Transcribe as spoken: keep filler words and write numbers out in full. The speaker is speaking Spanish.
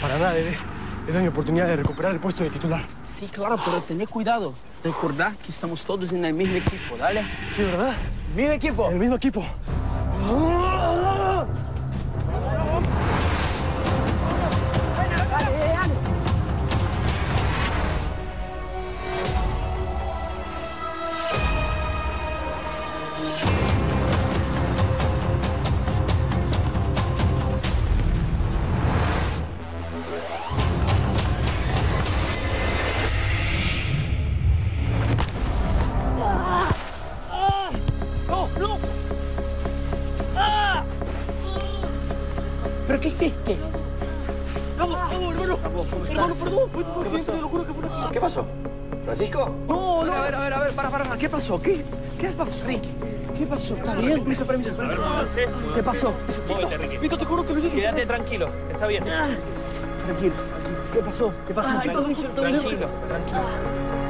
Para nada, Dede. Esa es mi oportunidad de recuperar el puesto de titular. Sí, claro, pero tené cuidado. Recordá que estamos todos en el mismo equipo, ¿dale? Sí, ¿verdad? ¡Mismo equipo! El mismo equipo. ¿Pero qué hiciste? ¡Vamos, vamos, hermano! Vamos, ¿cómo Hermano, estás? perdón, fue un ¿Qué accidente, pasó? te lo juro que fue un accidente. ¿Qué pasó? ¿Francisco? No, no. A ver, a ver, a ver, para, para, para. ¿Qué pasó? ¿Qué? ¿Qué pasó? Ricky, ¿qué pasó? ¿Está bien? Permiso, permiso, permiso. ¿Qué pasó? Móvete, Ricky. Vito, te juro que lo hice sin Quédate querer. tranquilo, está bien. Tranquilo, tranquilo. ¿Qué pasó? ¿Qué pasó? Tranquilo, tranquilo.